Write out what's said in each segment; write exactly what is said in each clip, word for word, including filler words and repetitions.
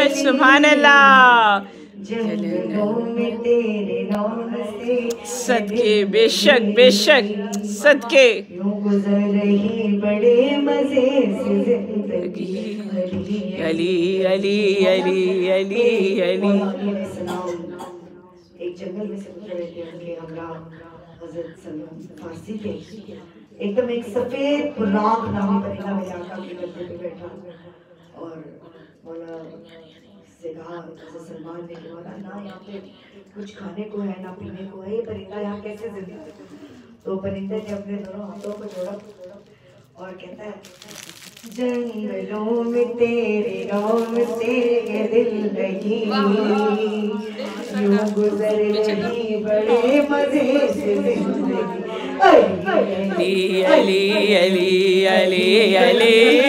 سبحان اللہ جنگلوں میں تیرے نام سے صدقے بے شک بے شک صدقے یوں گزر رہی بڑے مزے سے زندگی علی علی علی علی علی مولا علیہ السلام ایک جنگل میں سے گزر رہے تھے، ان کے ہمراہ حضرت سلمان فارسی تھے. ایک دم ایک سفید براق نامی پرندہ میرے آقا کے گدے پہ بیٹھا اور مولا سے کہا حضرت سلمان نے کہ مولا نہ یہاں پہ کچھ کھانے کو ہے نہ پینے کو ہے، یہ پرندہ یہاں کیسے زندہ ہے؟ تو پرندے نے اپنے دونوں ہاتھوں کو جوڑا اور کہتا ہے جنگلوں میں تیرے نام سے یہ دل لگی یوں گزر رہی بڑے مزے سے زندگی. علی علی علی علی علی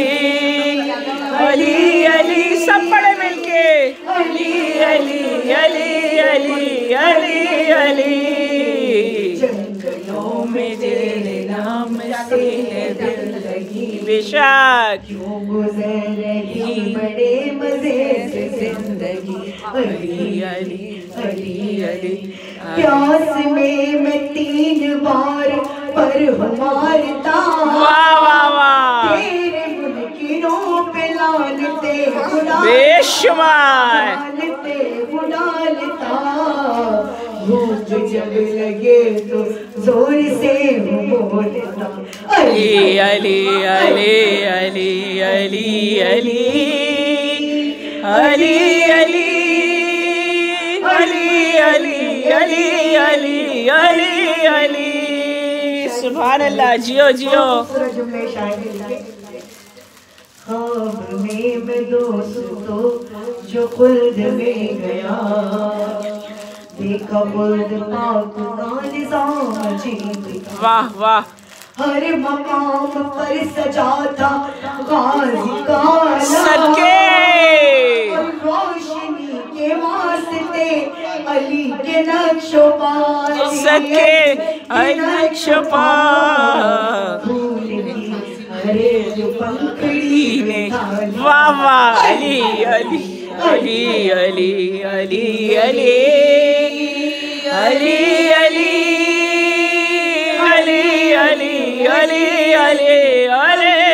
علی علی سب پڑھے مل کے علی علی علی علی علی علی جنگلوں میں تیرے نام سے ہے دل لگی بے شک یوں گزر رہی بڑے مزے سے زندگی. علی علی علی علی پیاس میں میں تین بار پر مارتا واہ واہ واہ تیرے منکروں پہ لعنتے خدا بے شمار لعنتے خدا لتا بھوک جب لگے تو زور سے بولتا علی علی علی علی علی علی علی علی علی علی علی علی علی علی سبحان اللہ جیو جیو جملے شاعری لکھے. خواب میں میں دوستو جو خلد میں گیا دیکھا خلد پاک کا نظام عجیب تھا. واہ واہ ہر مقام پر سجا تھا غازی کا صدقے اور روشنی کے واسطے علی کے نقش و پا صدقے نقش و پا پھول کی ہرے جو پنکھڑی میں تھا واہ واہ علی علی علی علی علی علی علی علی علی علی علی علی علی